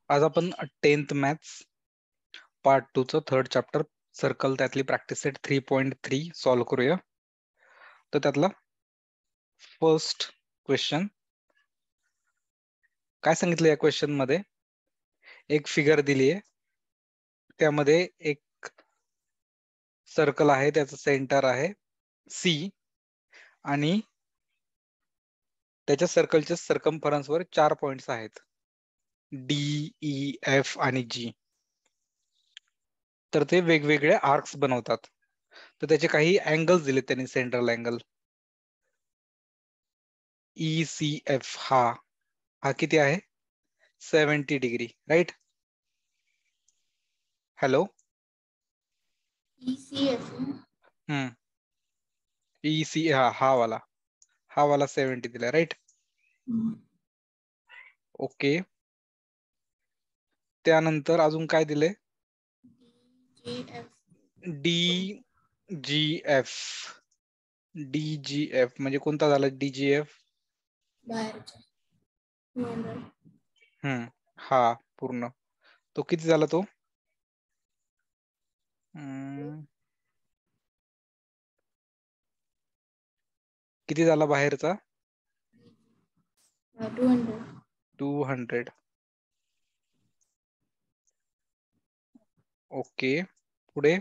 आज आपण 10th maths part 2 चं थर्ड चॅप्टर सर्कल त्यातली प्रॅक्टिस सेट 3.3 सॉल्व्ह करूया. तर त्यातला फर्स्ट क्वेश्चन काय सांगितलं या क्वेश्चन मध्ये, एक फिगर दिली आहे, त्यामध्ये एक सर्कल आहे, त्याचं सेंटर आहे सी आणि त्याच्या सर्कलच्या सर्कम्फरन्स वर 4 पॉइंट्स आहेत डी, ई, एफ आणि जी. तर ते वेगवेगळे आर्क्स बनवतात. तर त्याचे काही अँगल्स दिले त्यांनी. सेंट्रल अँगल ECF हा किती आहे? 70 degree, right? Hello. ECF EC हा वाला 70 दिलाय, राईट? ओके. त्यानंतर अजून काय दिलंय? DGF. DGF म्हणजे कोणता झाला DGF? हा पूर्ण. तो किती झाला तो? किती झाला बाहेरचा? 200. ओके, पुढे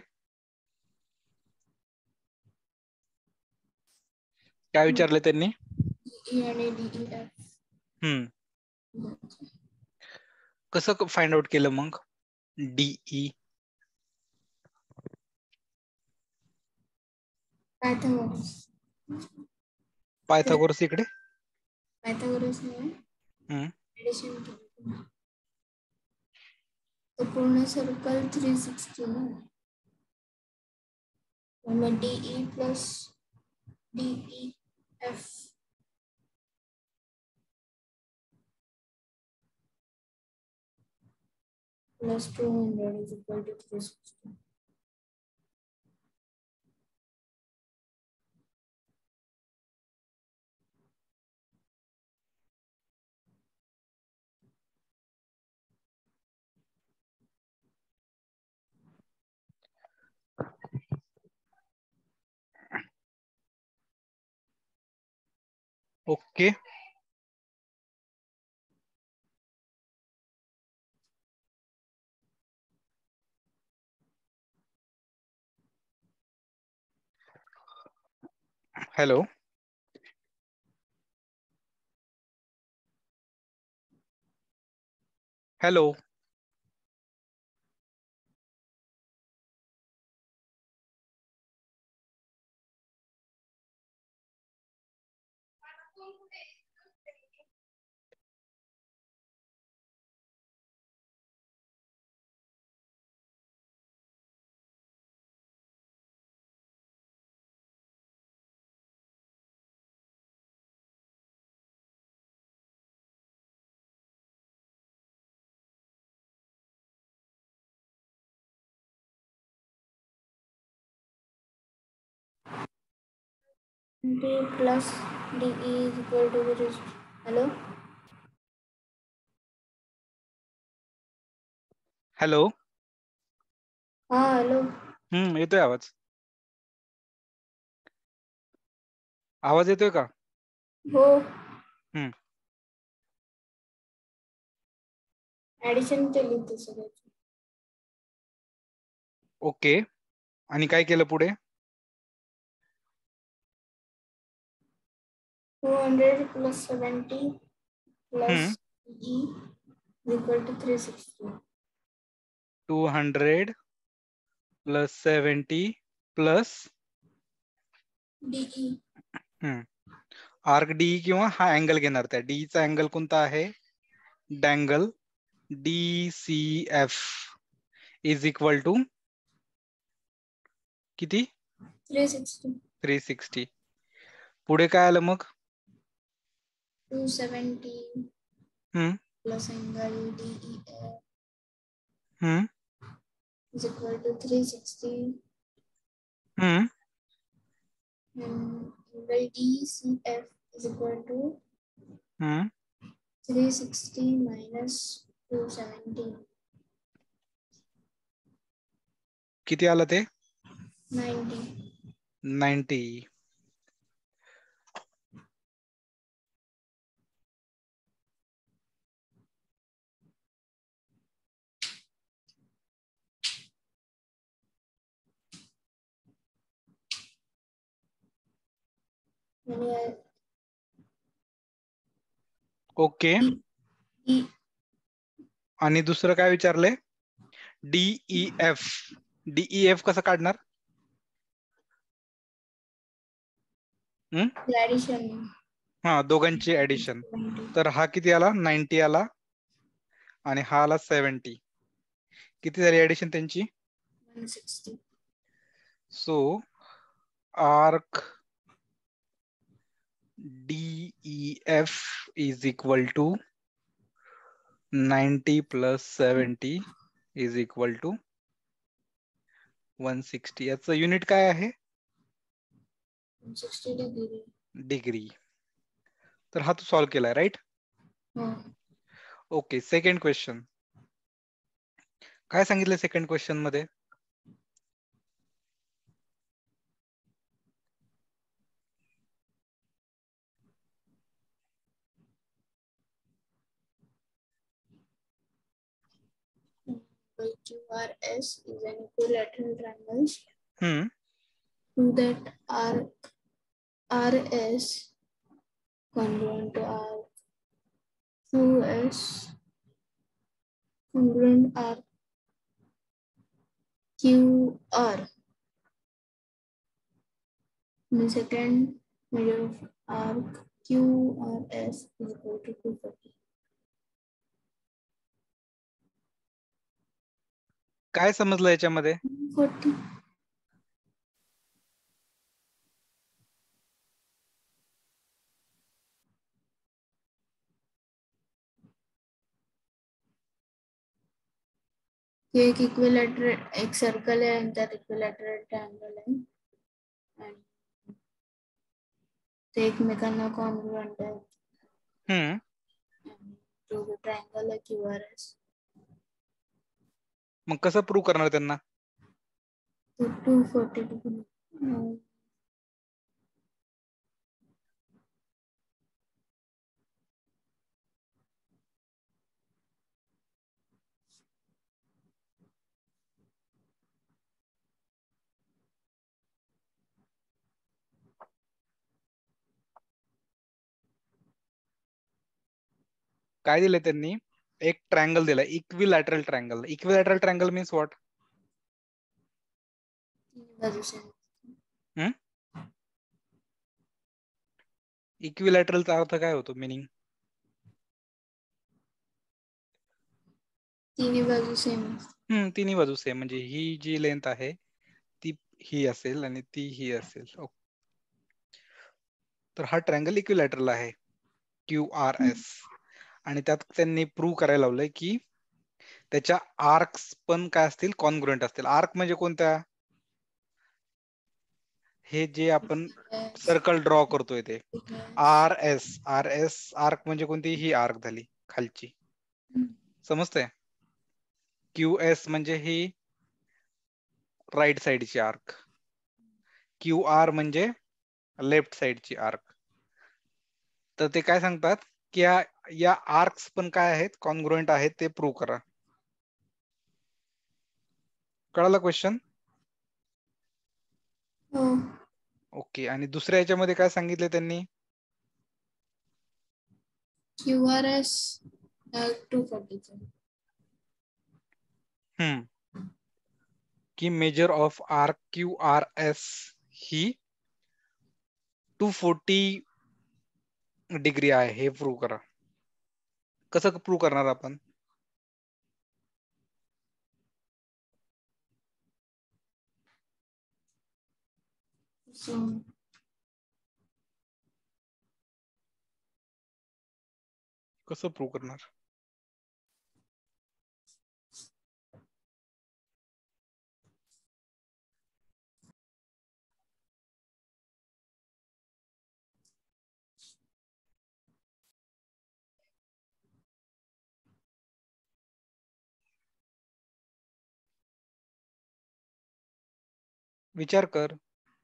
काय विचारले त्यांनी? कसं फाइंड आउट केलं मग DE? पायथागोरस इकडे तो पूर्ण सर्कल 360 ना, मग DE plus DEF plus 200 is equal to 360. Okay. Hello. Hello. D plus DE is equal to the hello. Hello. Hello. येतोय आवाज? आवाज येतोय का? हो. हम्म. ऍडिशन केली होती सगळ्याची. ओके. आणि काय केलं पुढे? 200 plus 70 plus E is equal to 360. 200 plus 70 plus DE. Arc DE किंवा हा अँगल घेणार. त्या DE चा अँगल कोणता आहे? The angle DCF is equal to किती? 360. 360. पुढे काय आलं मग? 270 plus angle DEF is equal to 360. And angle DCF is equal to 360 minus 270. किती आलं ते? 90. 90. आणि ओके. E आणि दुसरं काय विचारलंय? DEF. DEF कसं काढणार? ऍडिशन. हा, दोघांची ऍडिशन. तर हा किती आला? 90 आला आणि हा आला 70. किती झाली ऍडिशन त्यांची? 160. So arc DEF is equal to 90 plus 70 is equal to 160. याचं युनिट काय आहे? 160 डिग्री. डिग्री. तर हा तू सॉल्व्ह केलाय, राईट? ओके. सेकंड क्वेश्चन काय सांगितलं सेकंड क्वेश्चन मध्ये? QRS is an equilateral triangle. हम्म. To that arc RS congruent to arc QS congruent arc QR. The second measure of arc QRS is equal to 240. काय समजलं याच्यामध्ये? 40. ये एक equilateral एक सर्कल आहे आणि त्यात इक्विलॅटरल ट्रायंगल आहे आणि ते एकमेकांना कॉन्ग्रुएंट आहेत. हम्म. आणि तो जो ट्रायंगल आहे QRS मग कसं प्रूव्ह करणार त्यांना? तो 240 डिग्री. काय दिलंय त्यांनी? एक ट्रायंगल दिलाय, equilateral triangle. Equilateral triangle means what? बाजू सेम. इक्विलॅटरलचा अर्थ काय होतो? मिनिंग? तिन्ही बाजू सेम. तिन्ही बाजू सेम. म्हणजे ही जी लेंथ आहे ती ही असेल आणि ती ही असेल. तर हा ट्रायंगल इक्विलॅटरल आहे, QRS. आणि त्यात त्यांनी प्रूव्ह करायला लावलंय की त्याच्या आर्क्स पण काय असतील? कॉन्ग्रुएंट असतील. आर्क म्हणजे कोणत्या? हे जे आपण सर्कल ड्रॉ करतोय ते RS. आर्क म्हणजे कोणती? ही आर्क झाली खालची. समजतंय? QS म्हणजे ही राईट साइडची आर्क. QR म्हणजे लेफ्ट साइडची आर्क. तर ते काय सांगतात की या आर्क्स पण काय आहेत? कॉन्ग्रुएंट आहेत, ते प्रूव्ह करा. कळालं क्वेश्चन? ओके. आणि दुसऱ्या याच्यामध्ये काय सांगितले त्यांनी? QRS 240. की मेजर ऑफ आर्क QRS ही 240 डिग्री आहे, हे प्रूव्ह करा. कसं प्रूव्ह करणार आपण? कसं प्रूव्ह करणार? विचार कर.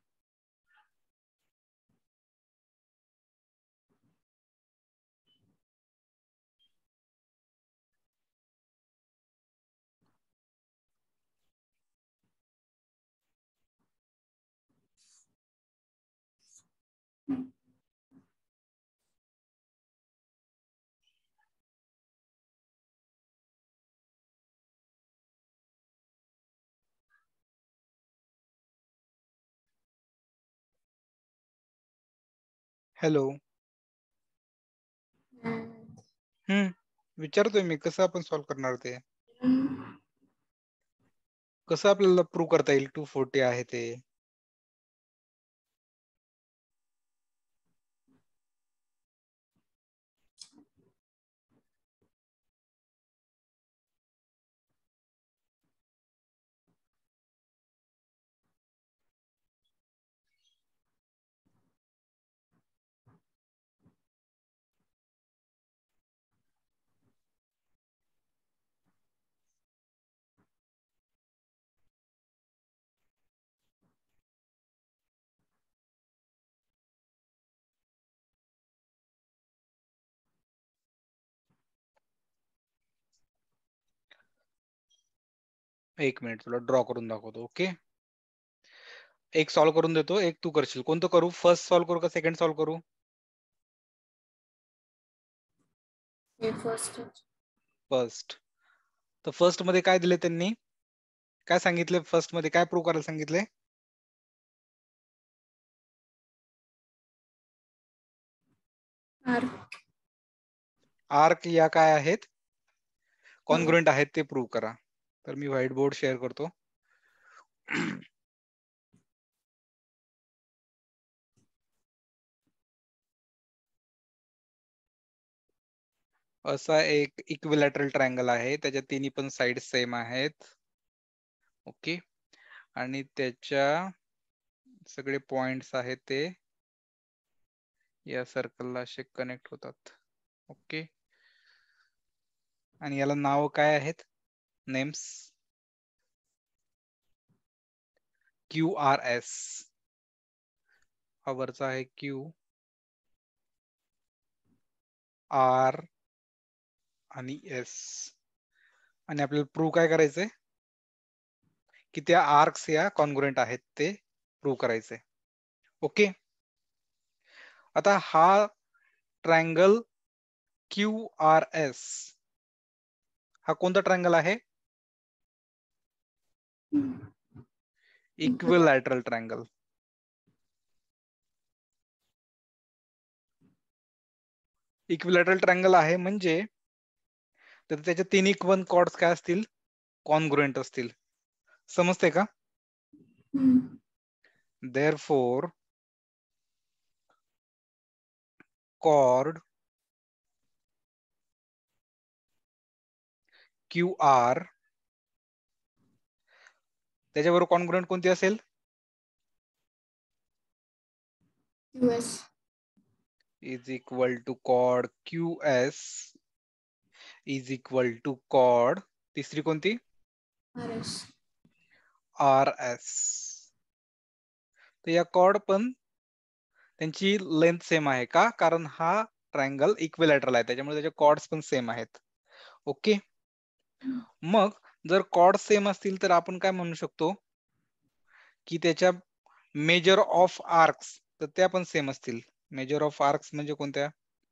हॅलो. विचारतोय मी कसं आपण सॉल्व्ह करणार ते. कसं आपल्याला प्रूव्ह करता येईल 240 आहे ते. एक मिनिट तुला ड्रॉ करून दाखवतो. ओके, एक सॉल्व्ह करून देतो, एक तू करशील. कोणतं करू? फर्स्ट सॉल्व्ह करू का सेकंड सॉल्व्ह करू? फर्स्ट. तर फर्स्ट मध्ये काय दिले त्यांनी? काय सांगितले फर्स्ट मध्ये? काय प्रूव्ह करायला सांगितले? आर्क या काय आहेत? कॉन्ग्रुएंट आहेत ते प्रूव्ह करा. तर मी व्हाईट बोर्ड शेअर करतो. असा एक इक्विलॅटरल ट्रायंगल आहे, त्याच्या तिन्ही पण साइड सेम आहेत. ओके, आणि त्याच्या सगळे पॉइंट्स आहेत ते या सर्कलला असे कनेक्ट होतात. ओके, आणि याला नाव काय आहेत? Names QRS. हा वरचा आहे Q, R आणि S. आणि आपल्याला प्रूव्ह काय करायचंय? की त्या आर्क्स या कॉन्ग्रुएंट आहेत ते प्रूव्ह करायचंय. ओके, आता हा ट्रायंगल QRS हा कोणता ट्रायंगल आहे? Equilateral triangle. इक्विलॅटरल ट्रायंगल आहे म्हणजे तर त्याच्या तिन्ही वन कॉर्ड्स काय असतील? कॉन्ग्रुएंट असतील. समजते का? Therefore chord QR त्याच्याबरोबर कॉन्ग्रुएंट कोणती असेल? QS is equal to chord QS is equal to chord तिसरी कोणती? RS. RS. तर या कॉर्ड पण त्यांची लेंथ सेम आहे का? कारण हा ट्रायंगल इक्विलॅटरल आहे, त्याच्यामुळे त्याचे कॉर्ड्स पण सेम आहेत. ओके, मग जर कॉर्ड सेम असतील तर आपण काय म्हणू शकतो की त्याच्या मेजर ऑफ आर्क्स तर त्या पण सेम असतील. मेजर ऑफ आर्क्स म्हणजे कोणत्या?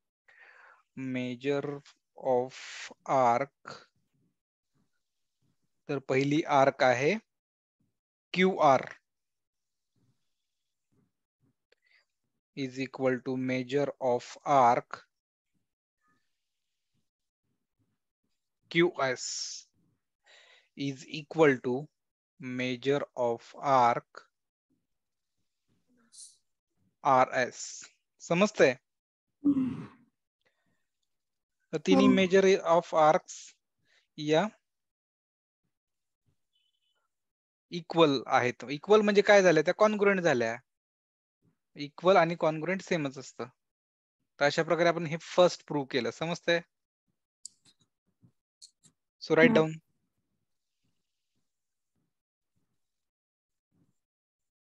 मेजर ऑफ आर्क, तर पहिली आर्क आहे QR is equal to measure of arc QS is equal to measure of arc RS. समजतंय? तर तिन्ही मेजर ऑफ आर्क्स या इक्वल आहेत. इक्वल म्हणजे काय झालं? त्या कॉन्ग्रुएंट झाल्या. इक्वल आणि कॉन्ग्रुएंट सेमच असतं. तर अशा प्रकारे आपण हे फर्स्ट प्रूव्ह केलं. समजतंय? So right down.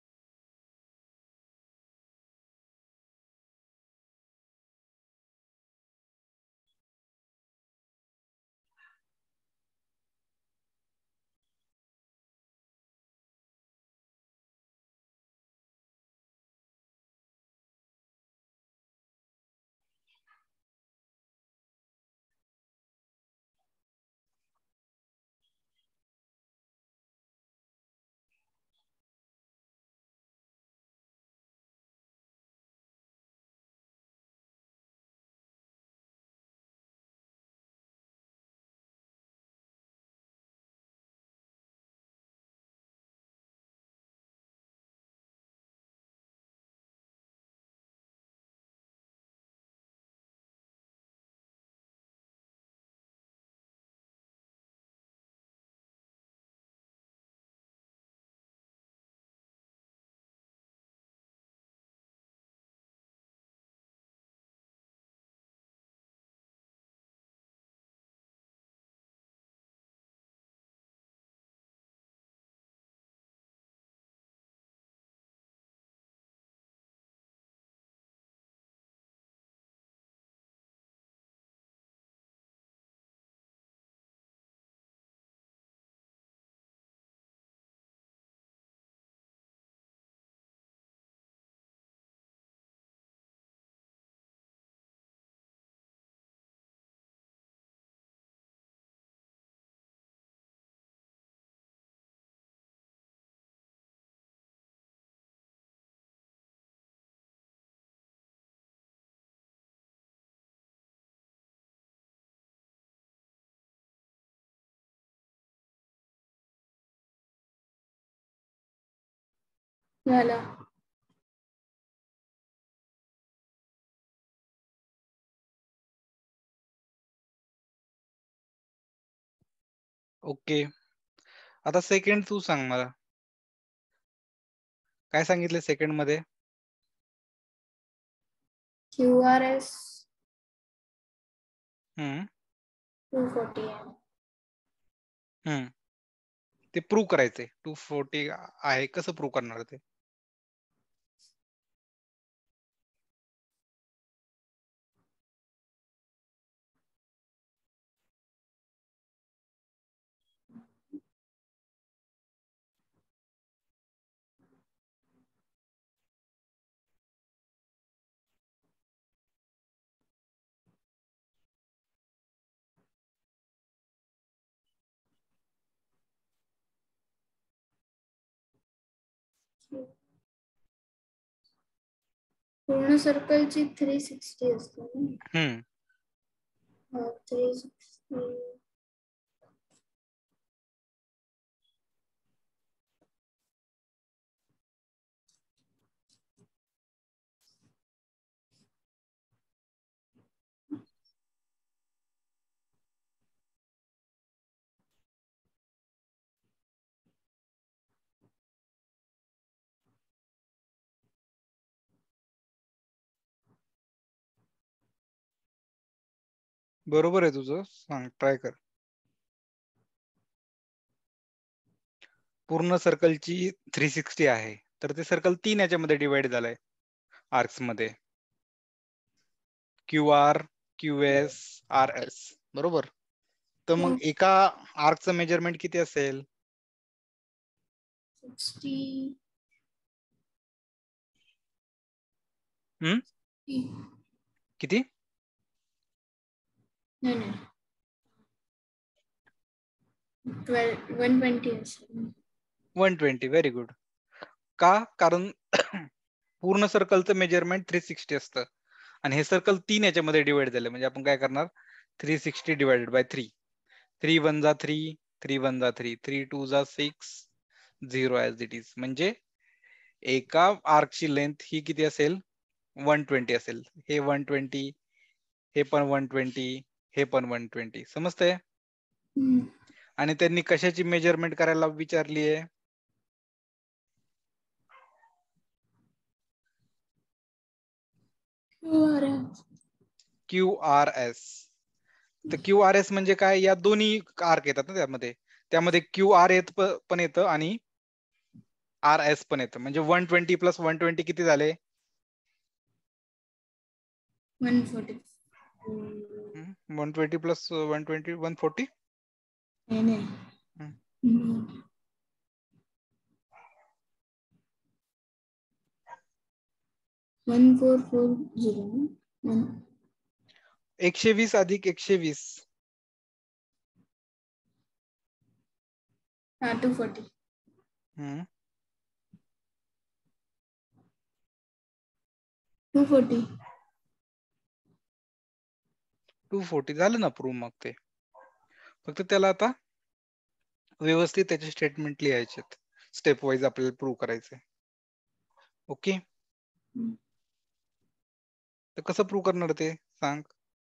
झाला. ओके, आता सेकंड तू सांग मला, काय सांगितलं सेकंड मध्ये? QRS हम्म 240 आहे. हम्म ते प्रूव्ह करायचंय. 240 आहे, कसं प्रूव्ह करणार ते? पूर्ण सर्कलची 360 असते ना. हम्म 360 बरोबर आहे तुझं, सांग, ट्राय कर. पूर्ण सर्कलची 360 आहे, तर ते सर्कल 3 याच्यामध्ये डिवाइड झालंय, आर्क्स मध्ये. QR, QS, RS, बरोबर. तर मग एका आर्कचं मेजरमेंट किती असेल? 60 किती? नाही नाही 120 असेल. 120, व्हेरी गुड. का? कारण पूर्ण सर्कलचं मेजरमेंट 360 असतं आणि हे सर्कल 3 याच्यामध्ये डिवाइड झालं, म्हणजे आपण काय करणार? 360 डिवाइडेड बाय 3. 3 1 जा 3, 3 1 जा 3, 3 2 जा 6, 0 ॲज इट इज. म्हणजे एका आर्कची लेंथ ही किती असेल? 120 असेल. हे 120, हे पण 120, हे पण 120. समजतंय? आणि त्यांनी कशाची मेजरमेंट करायला विचारली आहे? QRS. तर QRS म्हणजे काय? या दोन्ही आर्क येतात ना त्यामध्ये. त्यामध्ये QR पण येतं आणि RS पण येतं. म्हणजे 120 प्लस 120 किती झाले? 140. 120 प्लस 120 140. नाही नाही 1440 120 अधिक 120. 240 हम्म 240 240 झालं ना प्रूव्ह. मग ते फक्त त्याला आता व्यवस्थित त्याचे स्टेटमेंट लिहायचे, स्टेप वाईज आपल्याला प्रूव्ह करायचे. ओके, तर कसं प्रूव्ह करणार ते सांग?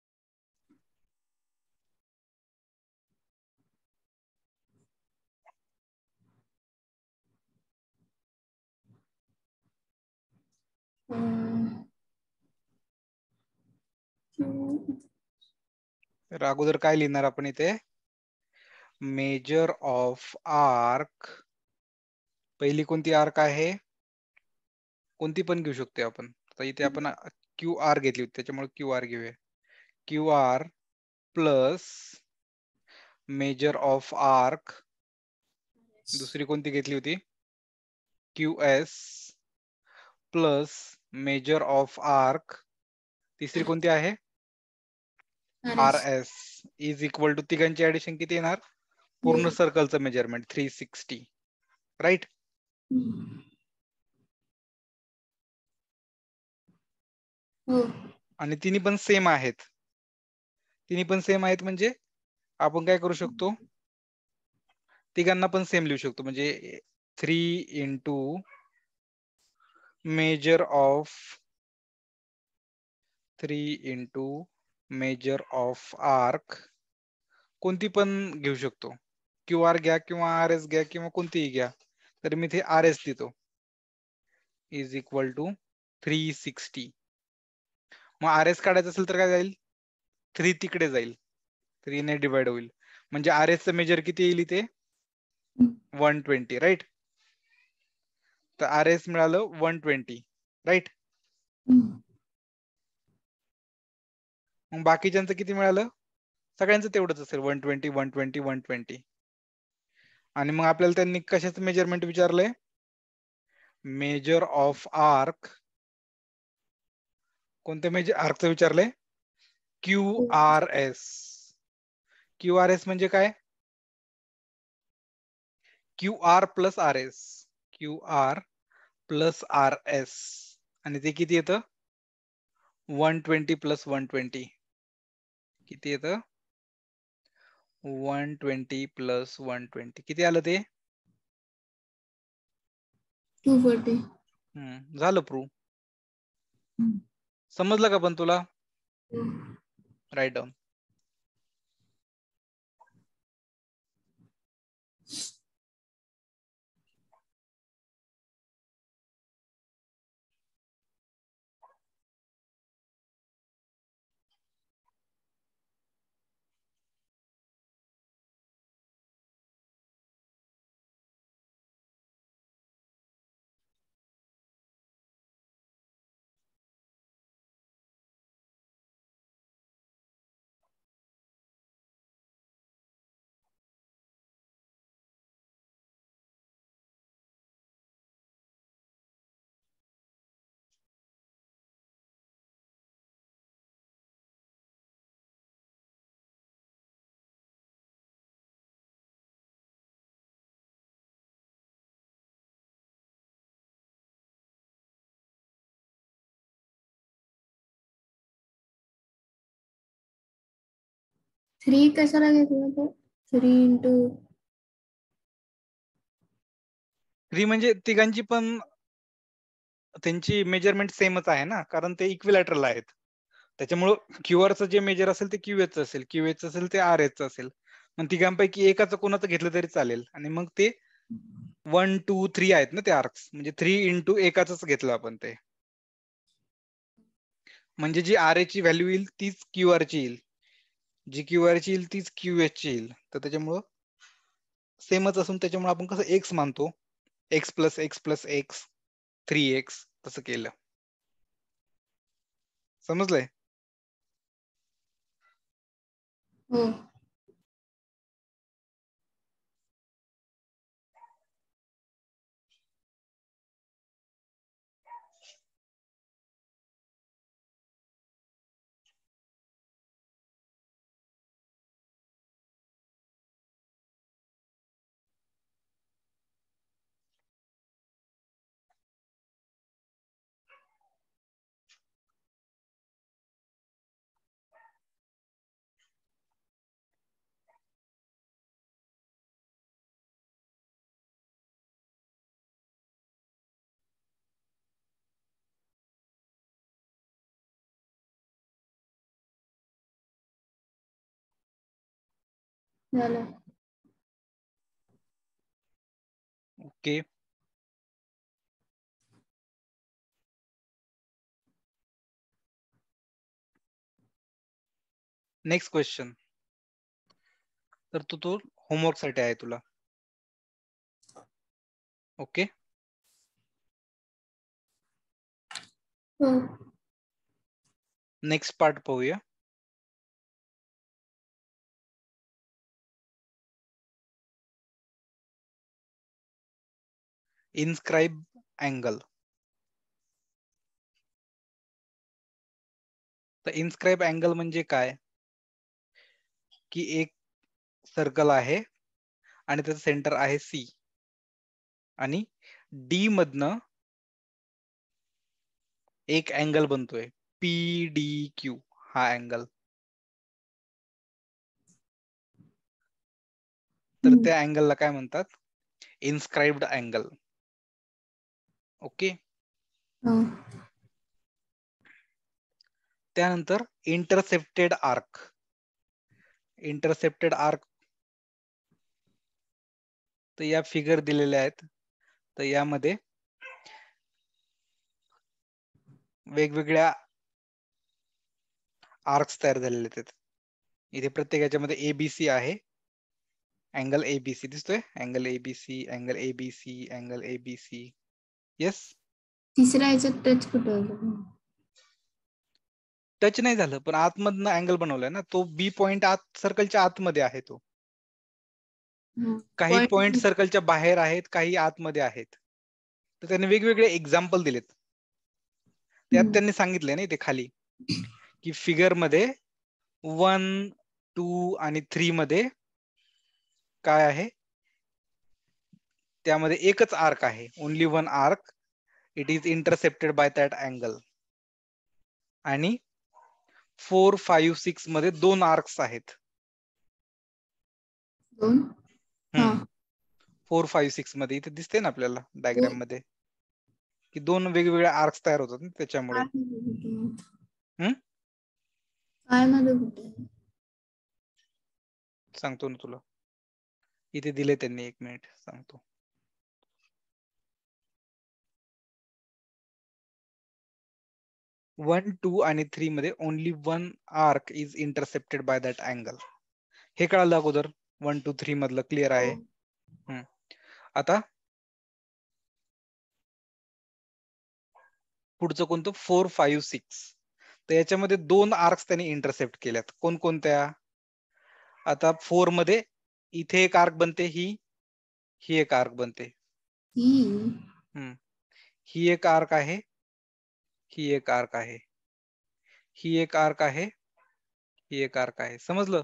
तर अगोदर काय लिहिणार आपण इथे? Measure of arc. पहिली कोणती आर्क आहे? कोणती पण घेऊ शकतो आपण. तर इथे आपण QR घेतली होती, त्याच्यामुळे QR घेऊया. QR plus measure of arc. दुसरी कोणती घेतली होती? QS plus measure of arc. तिसरी कोणती आहे? RS इज इक्वल टू, तिघांची ऍडिशन किती येणार? पूर्ण सर्कलचं मेजरमेंट 360, राईट? आणि तिन्ही पण सेम आहेत. तिन्ही पण सेम आहेत म्हणजे आपण काय करू शकतो? तिघांना पण सेम लिहू शकतो. म्हणजे 3 × measure of 3 into measure of arc, कोणती पण घेऊ शकतो. क्यू आर घ्या किंवा आर एस घ्या किंवा कोणतीही घ्या, तर मी ते आर एस लिहितो, इज इक्वल टू 360. मग आर एस काढायचं असेल तर काय जाईल, 3 तिकडे जाईल, 3 ने डिवाइड होईल, म्हणजे आर एस चं मेजर किती येईल इथे, 120, राईट. तर आर एस मिळालं 120, राईट. मग बाकीच्यांचं किती मिळालं, सगळ्यांचं तेवढंच असेल, 120 120 120. आणि मग आपल्याला त्यांनी कशाचं मेजरमेंट विचारलंय, मेजर ऑफ आर्क. कोणत्या मेजर आर्कचं विचारलंय, Q R S. Q R S म्हणजे काय, Q R plus R S, Q R plus R S. आणि ते किती येतं, 120 प्लस 120 किती येतं, 120 प्लस 120 किती आलं ते, 240. झालं प्रूव्ह. समजलं का पण तुला, राईट डाऊन. थ्री कशाला घेतलं तो, 3 इंटू 3 म्हणजे तिघांची पण त्यांची मेजरमेंट सेमच आहे ना, कारण ते इक्विलॅटरल आहेत. त्याच्यामुळं क्यूआरचं जे मेजर असेल ते क्यूएच असेल, क्यूएच असेल ते आर एच असेल. मग तिघांपैकी एकाचं कोणाचं घेतलं तरी चालेल. आणि मग ते 1 2 3 आहेत ना ते आर्क्स, म्हणजे 3 इंटू एकाच घेतलं आपण ते, म्हणजे जी आर एच ची व्हॅल्यू येईल तीच क्यू आर ची येईल, जी क्यू आर ची येईल तीच क्यू एच ची येईल. तर त्याच्यामुळं सेमच असून त्याच्यामुळे आपण कसं एक्स मानतो, X plus X plus X 3x तसं केलं. समजलंय. हो. झालं. ओके. Next question. तर तो होमवर्क साठी आहे तुला. ओके. हो. नेक्स्ट पार्ट पाहूया. Inscribe angle. तर इन्स्क्राइब अँगल म्हणजे काय, की एक सर्कल आहे आणि त्याचं सेंटर आहे सी, आणि डी मधनं एक अँगल बनतोय पी डी क्यू, हा अँगल. तर त्या अँगलला काय म्हणतात, इन्स्क्राइब्ड अँगल. ओके. हो. त्यानंतर इंटरसेप्टेड आर्क. इंटरसेप्टेड आर्क तर या फिगर दिलेल्या आहेत. तर यामध्ये वेगवेगळ्या आर्क्स तयार झालेले आहेत. इथे प्रत्येक याच्यामध्ये एबीसी आहे. अँगल एबीसी दिसतोय, angle A B C, angle A B C, angle A B C. Yes. तिसऱ्या याच्यात टच कुठं होतं? टच नाही झालं, पण आतमधनं अँगल बनवलाय ना, तो बी पॉइंट आत सर्कलच्या आतमध्ये आहे. तो काही पॉइंट पॉइंट सर्कलच्या बाहेर आहेत, काही आतमध्ये आहेत. तर त्यांनी वेगवेगळे एक्झाम्पल दिलेत. त्यात त्यांनी सांगितलंय ना इथे खाली की फिगर मध्ये 1, 2 आणि 3 मध्ये काय आहे, त्यामध्ये एकच आर्क आहे. Only one arc. It is intercepted by that angle. आणि 4, 5, 6 मध्ये 2 आर्क्स आहेत. 2. 4, 5, 6 मध्ये इथे दिसते ना आपल्याला डायग्राम मध्ये की 2 वेगवेगळ्या आर्क्स तयार होतात ना त्याच्यामुळे. काय मध्ये कुठे? सांगतो ना तुला, इथे दिले त्यांनी. 1 मिनिट सांगतो. वन, 2 आणि 3 मध्ये only one arc is intercepted by that angle. हे कळालं अगोदर. 1, 2, 3 मधलं क्लिअर आहे. आता पुढचं कोणतं, 4, 5, 6. तर याच्यामध्ये 2 आर्क्स त्यांनी इंटरसेप्ट केल्यात. कोणकोणत्या? आता 4 मध्ये इथे एक आर्क बनते, ही एक आर्क बनते. ही एक आर्क आहे, ही एक आर्क आहे, ही एक आर्क आहे, ही एक आर्क आहे. समजलं?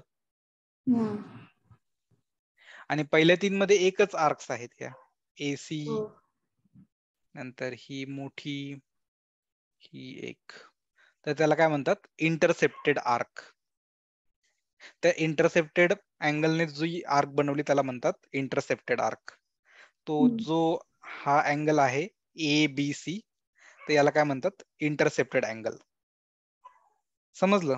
आणि पहिल्या 3 मध्ये एकच आर्क्स आहेत. ह्या एसी, नंतर ही मोठी, ही एक. तर त्याला काय म्हणतात, इंटरसेप्टेड आर्क. त्या इंटरसेप्टेड अँगलने जी आर्क बनवली त्याला म्हणतात इंटरसेप्टेड आर्क. तो जो हा अँगल आहे ए बी सी, तर याला काय म्हणतात, इंटरसेप्टेड अँगल. समजलं?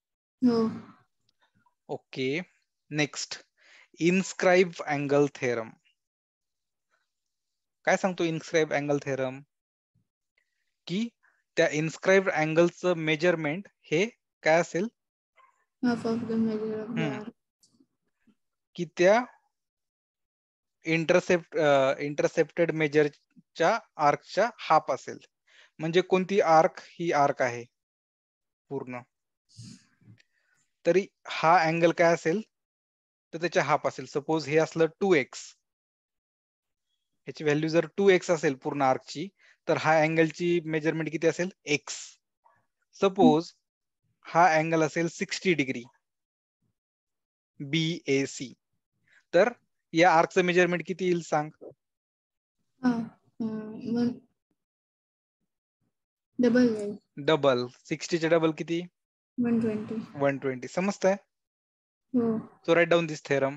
Okay. Next, inscribe angle theorem. काय सांगतो इन्स्क्राईब अँगल थेरम? की त्या इन्स्क्राईब अँगलचं मेजरमेंट हे काय असेल, half of the measure of the arc. की त्या इंटरसेप्टेड मेजरच्या आर्कच्या हाफ असेल. म्हणजे कोणती आर्क, ही आर्क आहे पूर्ण, तरी हा अँगल काय असेल, तर त्याच्या हाफ असेल. सपोज हे असलं 2x, ह्याची व्हॅल्यू जर 2x असेल पूर्ण आर्कची, तर हा अँगलची मेजरमेंट किती असेल, x. सपोज हा अँगल असेल 60 डिग्री BAC, तर या आर्कचं मेजरमेंट किती येईल सांग? डबल. 60 चे डबल किती? 120. 120. समजतंय? So write down this theorem.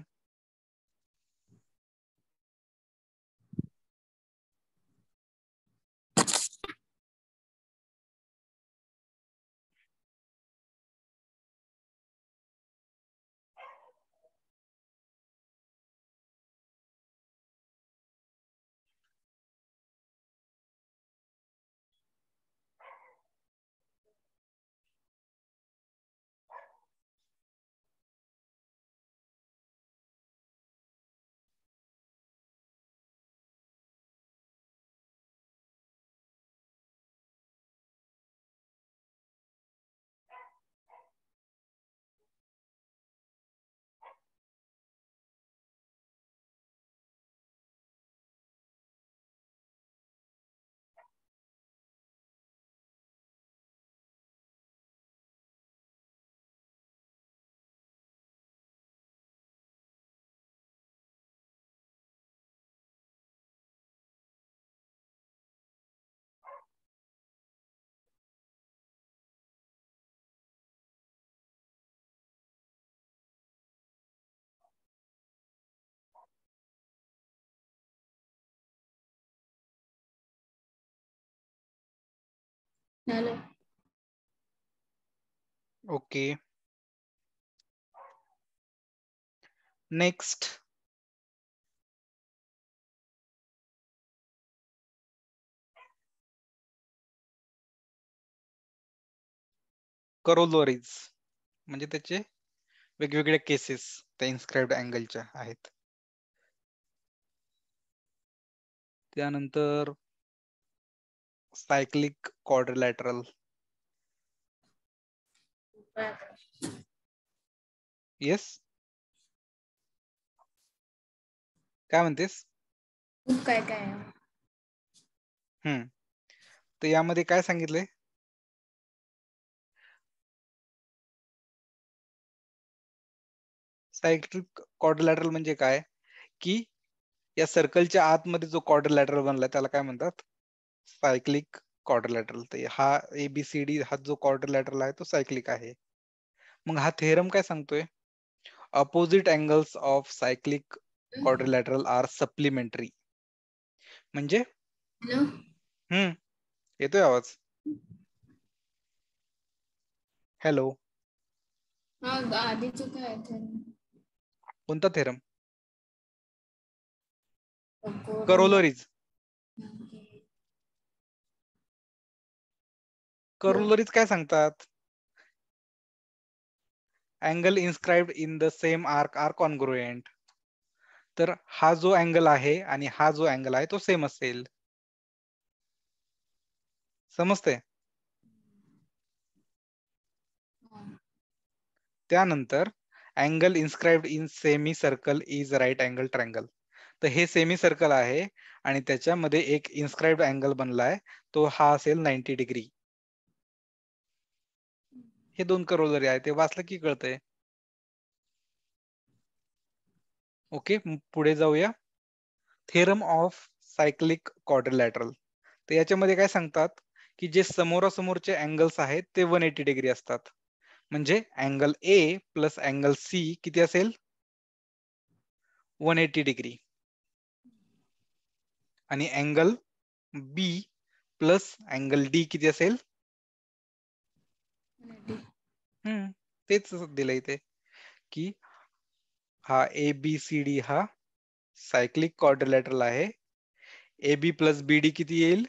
झालं. ओके. नेक्स्ट. करोलोरीज म्हणजे त्याचे वेगवेगळे केसेस त्या इन्स्क्राइब्ड अँगलच्या आहेत. त्यानंतर सायक्लिक क्वाड्रिलॅटरल. येस, काय म्हणतेस? खूप काय काय आहे. तर यामध्ये काय सांगितलंय? सायक्लिक क्वाड्रिलॅटरल म्हणजे काय की या सर्कलच्या आतमध्ये जो क्वाड्रिलॅटरल बनलाय त्याला काय म्हणतात? Cyclic quadrilateral. तर हा ABCD हा जो क्वाड्रिलॅटरल आहे तो सायक्लिक आहे. मग हा थेरम काय सांगतोय? Opposite angles of cyclic quadrilateral are supplementary. म्हणजे हॅलो. येतोय आवाज? हॅलो. हा आधीचं काय आहे? कोणता थेरम? करोलरीज. करोलरीज काय सांगतात? Angle inscribed in the same arc are congruent. तर हा जो अँगल आहे आणि हा जो अँगल आहे तो सेम असेल. समजते? त्यानंतर angle inscribed in semi circle is right angle triangle. तर हे सेमी सर्कल आहे आणि त्याच्यामध्ये एक इन्स्क्राइब्ड अँगल बनलाय तो हा असेल 90 डिग्री. हे 2 करोलरी आहे, ते वाचलं की कळतंय. ओके, पुढे जाऊया. Theorem of cyclic quadrilateral. तर याच्यामध्ये काय सांगतात की जे समोरासमोरचे अँगल्स आहेत ते 180 डिग्री असतात. म्हणजे angle A plus angle C किती असेल? 180 डिग्री. आणि angle B plus angle D किती असेल? तेच दिलंय इथे की हा ABCD हा सायक्लिक क्वाड्रिलॅटरल आहे. AB प्लस BD किती येईल?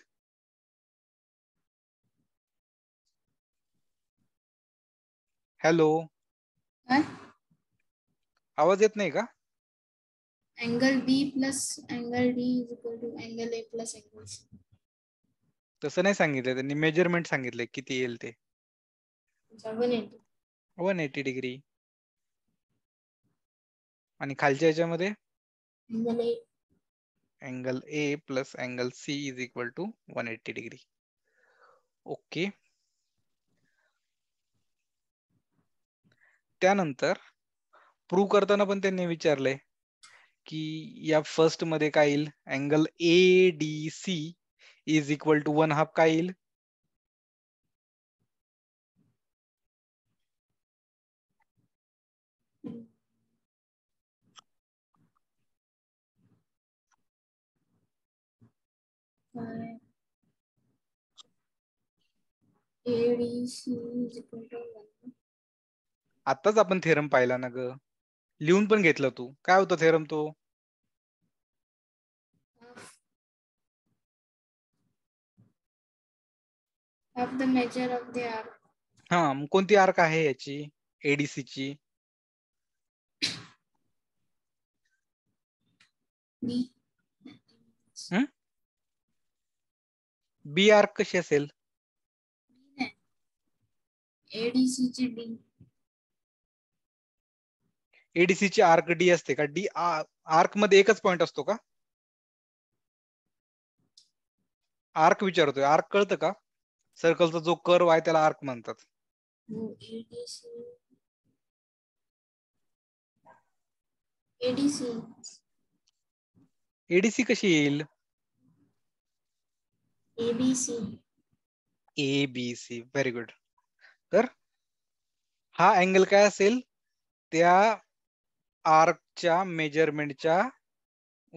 हॅलो, काय? आवाज येत नाही का? Angle B plus angle D is equal to angle A plus angle C. तसं नाही सांगितलं त्यांनी, मेजरमेंट सांगितलंय किती येईल ते. 180. 180 डिग्री. आणि खालच्या याच्यामध्ये angle A. Angle A plus angle C is equal to 180 degree. Okay. त्यानंतर प्रूव्ह करताना पण त्यांनी विचारलंय की या फर्स्ट मध्ये काय येईल? Angle ADC is equal to 1/2 काय येईल? ADC is equal to 1. आताच आपण थेरम पाहिला ना ग, लिहून पण घेतलं तू. काय होतं थेरम तो? Half the measure of the arc. हा, मग कोणती आर्क आहे याची? ADC ची B. B आर्क कशी असेल? ADC ची D. ADC ची आर्क D असते का? D आर्क मध्ये एकच पॉइंट असतो का? आर्क विचारतोय, आर्क कळतं का? सर्कलचा जो कर्व आहे त्याला आर्क म्हणतात. ADC. ADC. ADC कशी येईल? ABC. ABC, very good. तर हा अँगल काय असेल? त्या आर्कच्या मेजरमेंटच्या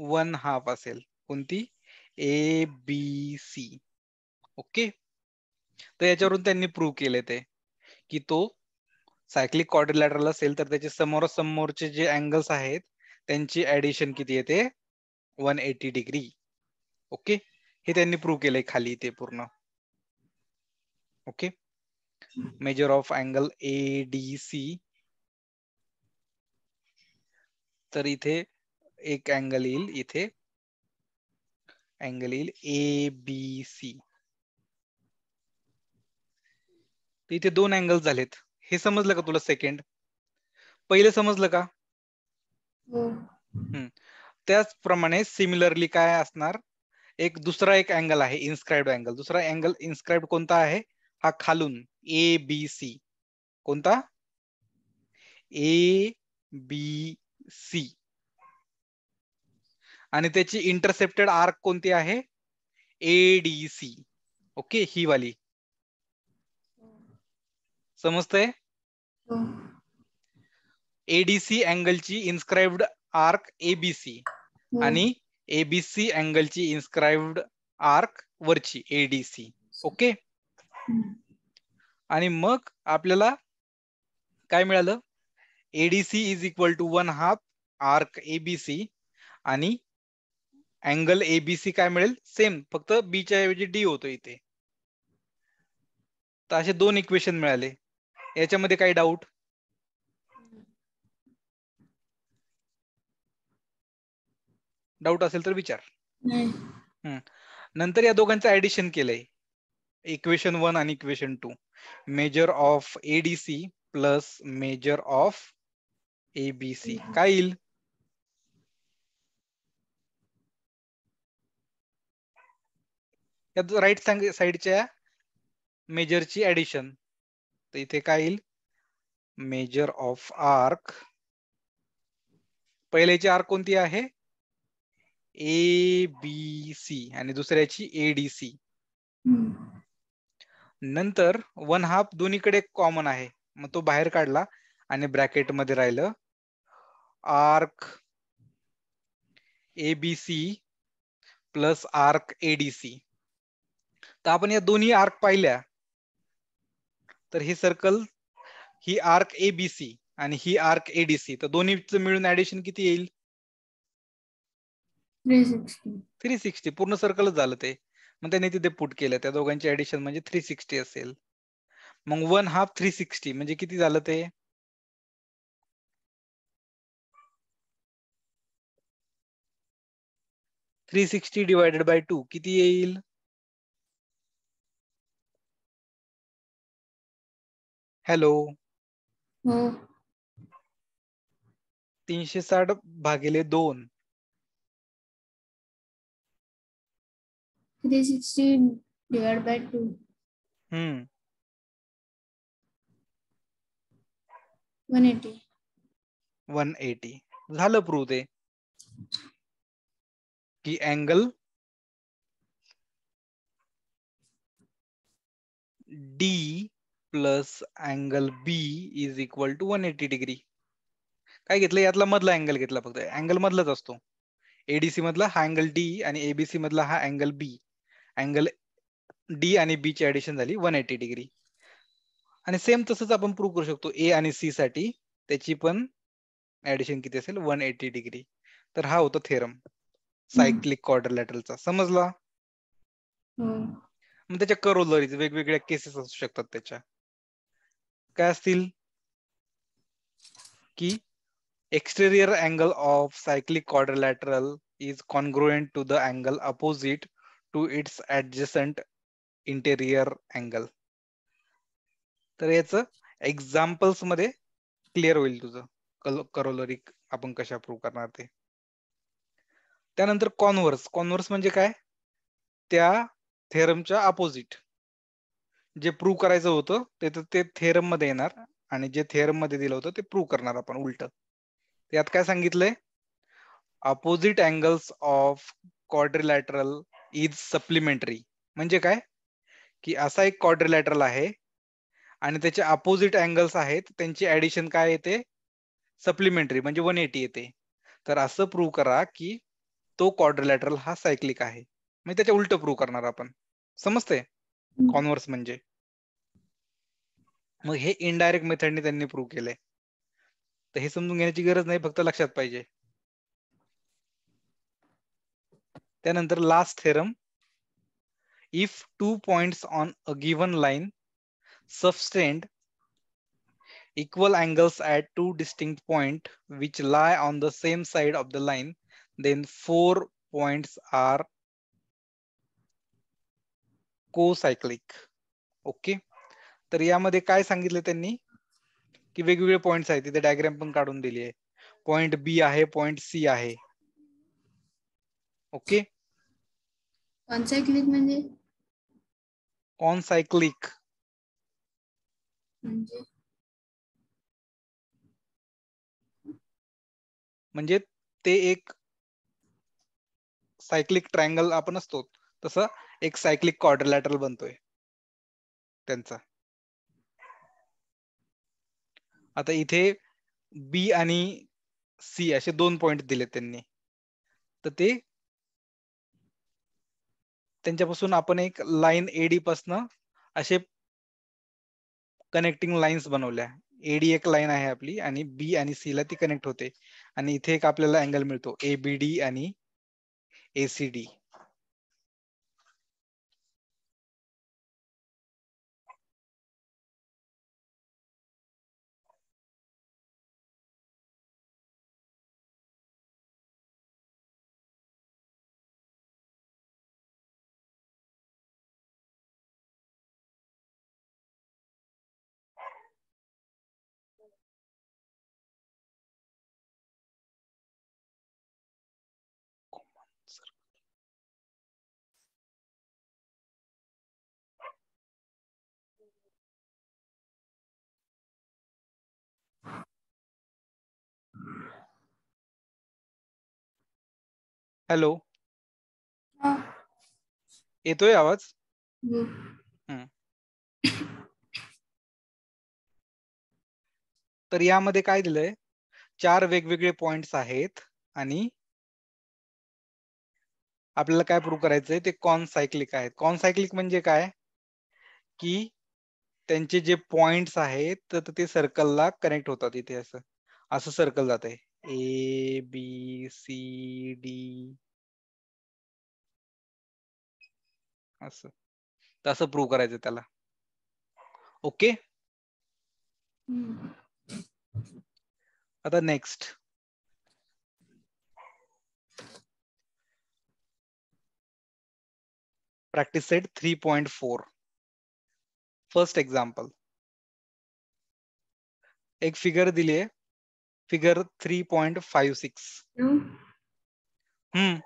1/2 असेल. कोणती? ABC. ओके. तर याच्यावरून त्यांनी प्रूव्ह केले ते की तो सायक्लिक क्वाड्रिलॅटरल असेल तर त्याचे समोरचे जे अँगल्स आहेत त्यांची ऍडिशन किती येते 180 डिग्री. ओके, हे त्यांनी प्रूव्ह केलंय खाली ते पूर्ण. Okay, measure of angle ADC. तर इथे एक अँगल येईल, इथे अँगल येईल ABC. तर इथे दोन अँगल झालेत. हे समजलं का तुला? सेकंड पहिले समजलं का? हो. त्याचप्रमाणे सिमिलरली काय असणार, एक दुसरा एक अँगल आहे इन्स्क्राइब्ड अँगल. दुसरा अँगल इन्स्क्राइब्ड कोणता आहे? हा खालून ABC. कोणता? ABC. आणि त्याची इंटरसेप्टेड आर्क कोणती आहे? ADC. ओके, ही वाली. समजतंय? हो. ADC अँगलची इन्स्क्राइब्ड आर्क ABC हो. आणि ABC अँगलची इन्स्क्राइब्ड आर्क वरची ADC. ओके, आणि मग आपल्याला काय मिळालं? ADC is equal to 1/2 arc ABC आणि अँगल ABC काय मिळेल? सेम, फक्त B च्या ऐवजी D होतो इथे. तर असे दोन इक्वेशन मिळाले. याच्यामध्ये काही डाऊट? डाऊट असेल तर विचार. नाही. नंतर या दोघांचं ऍडिशन केलंय, इक्वेशन 1 आणि equation 2. Measure of ADC plus measure of ABC काय येईल? राईट साइडच्या मेजरची ऍडिशन. तर इथे काय येईल? मेजर ऑफ आर्क, पहिल्याची आर्क कोणती आहे? ABC आणि दुसऱ्याची ADC. नंतर 1/2 दोन्हीकडे कॉमन आहे, मग तो बाहेर काढला आणि ब्रॅकेट मध्ये राहिलं arc ABC plus arc ADC. तर आपण या दोन्ही आर्क पाहिल्या तर ही सर्कल, ही आर्क ABC आणि ही आर्क ADC, तर दोन्हीचं मिळून ऍडिशन किती येईल? 360. पूर्ण सर्कलच झालं ते. मग त्याने तिथे पुट केलं, त्या दोघांची ऍडिशन म्हणजे 360 असेल. मग 1/2 360 म्हणजे किती झालं ते? 360 डिवायडेड बाय 2 किती येईल? हॅलो, 360 भागिले 2. 360 divided by 2. 180. 180 झालं प्रूव्ह ते की angle D plus angle B is equal to 180 degree. काय घेतलं? यातला मधला अँगल घेतला, फक्त अँगल मधलाच असतो. ADC मधला हा अँगल D आणि ABC मधला हा अँगल B. अँगल D आणि B ची ऍडिशन झाली 180 डिग्री. आणि सेम तसंच आपण प्रूव्ह करू शकतो A आणि C साठी, त्याची पण ऍडिशन किती असेल? 180 डिग्री. तर हा होता थेरम सायक्लिक क्वाड्रिलॅटरलचा. समजला? मग त्याच्या करोलरीज वेगवेगळ्या केसेस असू शकतात. त्याच्या काय असतील? की exterior angle of cyclic quadrilateral is congruent to the angle opposite to its adjacent interior angle. तर याचं एक्झाम्पल्स मध्ये क्लिअर होईल तुझं करोलरी आपण कशा प्रूव्ह करणार ते. त्यानंतर कॉन्व्हर्स. कॉन्व्हर्स म्हणजे काय? त्या थेरमच्या अपोजिट जे प्रूव्ह करायचं होतं ते थेरम मध्ये येणार आणि जे थेरम मध्ये दिलं होतं ते प्रूव्ह करणार आपण उलट. यात काय सांगितलंय? Opposite angles of quadrilateral is supplementary. म्हणजे काय? की असा एक क्वाड्रिलॅटरल आहे आणि त्याचे अपोजिट अँगल्स आहेत, त्यांची ऍडिशन काय येते? सप्लिमेंटरी, म्हणजे 180 येते. तर असं प्रूव्ह करा की तो क्वाड्रिलॅटरल हा सायक्लिक आहे. म्हणजे त्याच्या उलट प्रूव्ह करणार आपण. समजते कॉन्व्हर्स म्हणजे? मग हे इनडायरेक्ट मेथडने त्यांनी प्रूव्ह केलंय. तर हे समजून घेण्याची गरज नाही, फक्त लक्षात पाहिजे. त्यानंतर last theorem, if 2 points on a given line subtend equal angles at 2 distinct points which lie on the same side of the line, then 4 points are co-cyclic. Okay, तर यामध्ये काय सांगितलं त्यांनी की वेगवेगळे पॉइंट्स आहेत, तिथे डायग्राम पण काढून दिली आहे. पॉइंट बी आहे, पॉइंट सी आहे. ओके, कॉन्सायक्लिक म्हणजे कॉनसायक्लिक म्हणजे म्हणजे ते एक सायक्लिक ट्रायंगल आपण असतो तसं एक सायक्लिक क्वाड्रिलॅटरल बनतोय त्यांचा. आता इथे बी आणि सी असे 2 पॉइंट दिले त्यांनी, तर ते त्यांच्यापासून आपण एक लाईन एडी पासून असे कनेक्टिंग लाईन्स बनवल्या. एडी एक लाईन आहे आपली आणि बी आणि सी ला ती कनेक्ट होते, आणि इथे एक आपल्याला अँगल मिळतो एबीडी आणि एसीडी. हॅलो, हा. येतोय आवाज? हो. हम्म. तर यामध्ये काय दिलंय, 4 वेगवेगळे पॉइंट्स आहेत आणि आपल्याला काय प्रूव्ह करायचंय, ते कॉनसायक्लिक आहेत. कॉनसायक्लिक म्हणजे काय की त्यांचे जे पॉइंट्स आहेत तर ते सर्कलला कनेक्ट होतात. इथे असं असं सर्कल जात आहे, ए बी सी डी असं. तसं प्रूव्ह करायचं त्याला. ओके, आता next practice set 3.4. First example, एक फिगर दिली आहे, figure 3.56. Hmm,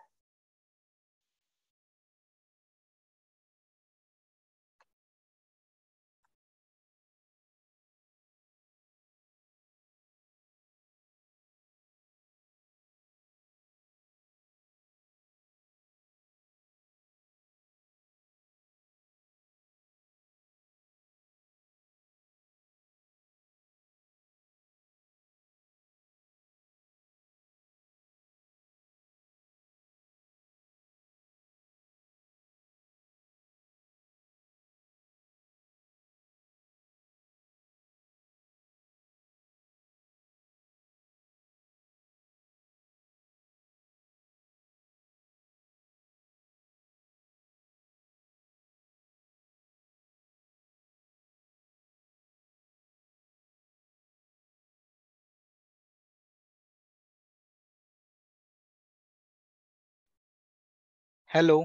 hello,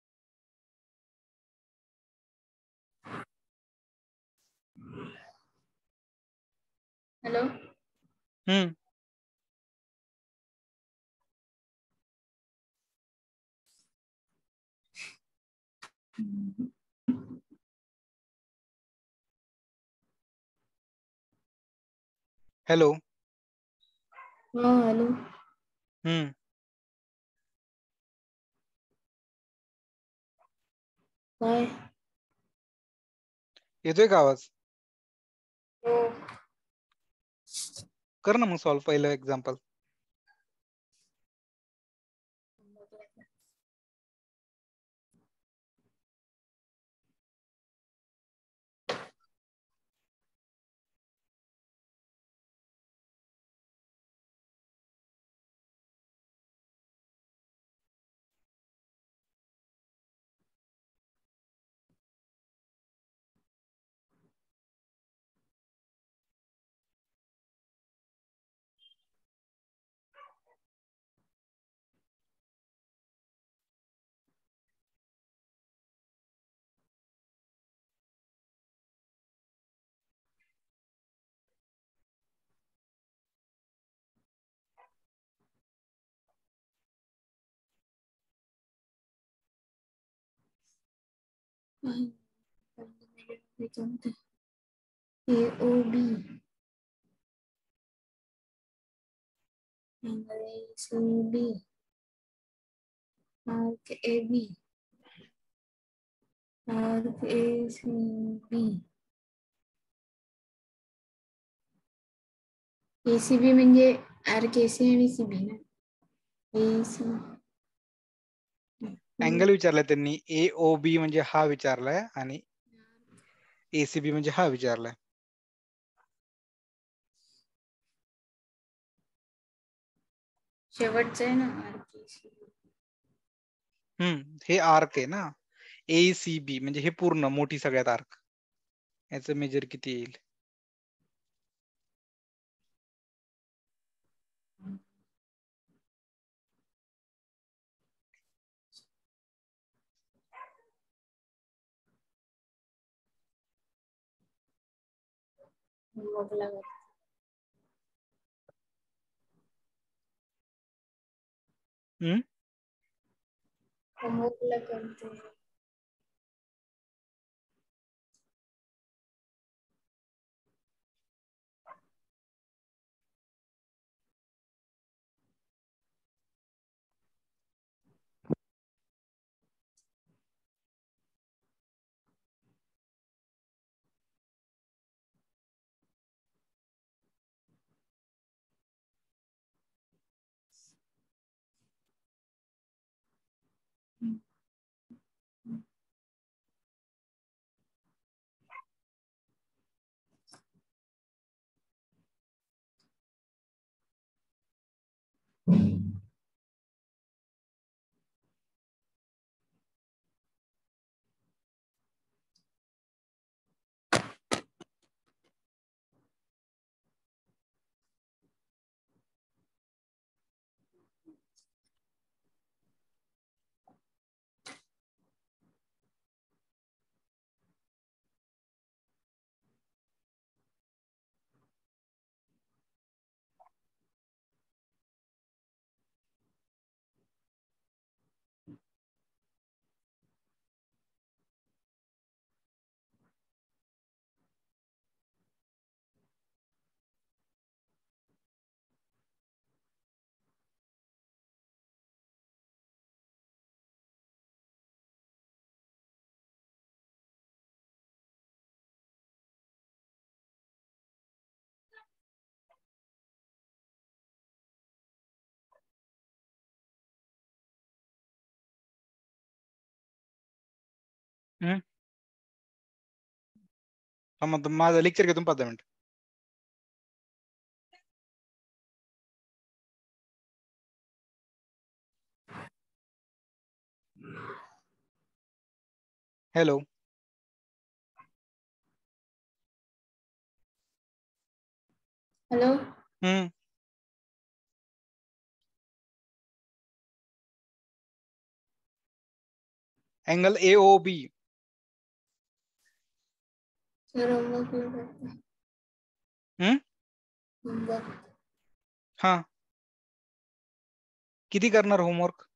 hello. Hmm, hello. हा. हॅलो. हम्म, काय? येतोय का आवाज? हो. कर ना मग सॉल्व पहिलं example. AOB angle ACB arc AB arc ACB ACB म्हणजे arc AC आणि CB ना AC अँगल विचारलाय त्यांनी. AOB म्हणजे हा विचारलाय आणि ACB म्हणजे हा विचारलाय. शेवटचं आहे ना arc ACB. हे आर्क आहे ना. ACB म्हणजे हे पूर्ण मोठी सगळ्यात आर्क. याचं मेजर किती येईल? बघला बघ. होमवर्कला करते. मग माझं लेक्चर घेतो 5 minute. Hello. Hello. Angle AOB. Sir होमवर्कला करते. होमवर्क. हा. किती करणार होमवर्क?